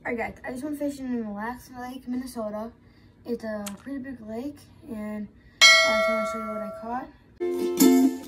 Alright guys, I just went fishing in Mille, Minnesota. It's a pretty big lake, and I just want to show you what I caught.